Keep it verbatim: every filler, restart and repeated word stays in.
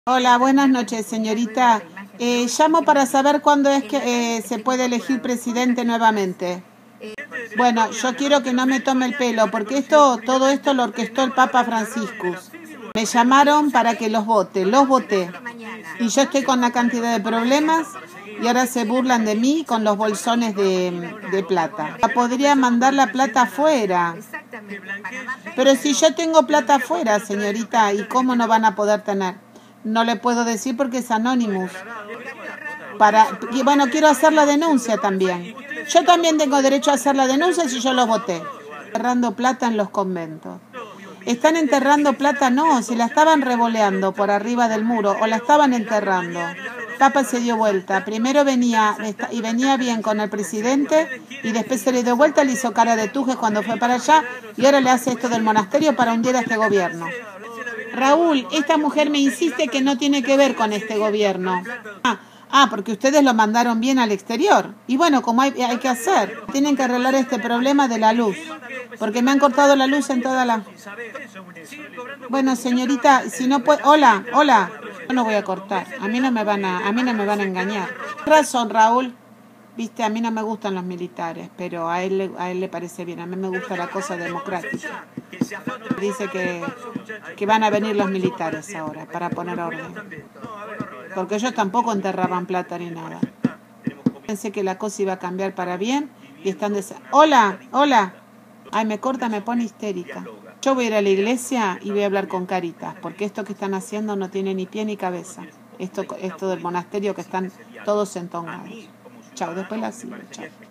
Hola, buenas noches, señorita. Eh, llamo para saber cuándo es que eh, se puede elegir presidente nuevamente. Bueno, yo quiero que no me tome el pelo, porque esto, todo esto lo orquestó el Papa Franciscus. Me llamaron para que los vote, los voté. Y yo estoy con una cantidad de problemas y ahora se burlan de mí con los bolsones de, de plata. Podría mandar la plata afuera. Pero si yo tengo plata afuera, señorita, ¿y cómo no van a poder tener? No le puedo decir porque es Anonymous. Para, y bueno, quiero hacer la denuncia también. Yo también tengo derecho a hacer la denuncia si yo los voté. Enterrando plata en los conventos. ¿Están enterrando plata? No, si la estaban revoleando por arriba del muro o la estaban enterrando. Papa se dio vuelta. Primero venía y venía bien con el presidente y después se le dio vuelta, le hizo cara de tuje cuando fue para allá y ahora le hace esto del monasterio para hundir a este gobierno. Raúl, esta mujer me insiste que no tiene que ver con este gobierno. Ah, ah, porque ustedes lo mandaron bien al exterior. Y bueno, como hay, hay que hacer, tienen que arreglar este problema de la luz. Porque me han cortado la luz en toda la... Bueno, señorita, si no puede... Hola, hola. Yo no voy a cortar. A mí no me van a, a mí no me van a engañar. Razón, Raúl. Viste, a mí no me gustan los militares, pero a él, le, a él le parece bien. A mí me gusta la cosa democrática. Dice que, que van a venir los militares ahora para poner orden. Porque ellos tampoco enterraban plata ni nada. Pensé que la cosa iba a cambiar para bien y están... Des... Hola, hola. Ay, me corta, me pone histérica. Yo voy a ir a la iglesia y voy a hablar con Caritas, porque esto que están haciendo no tiene ni pie ni cabeza. Esto, esto del monasterio que están todos entongados. Chao, después la sigo. Chao.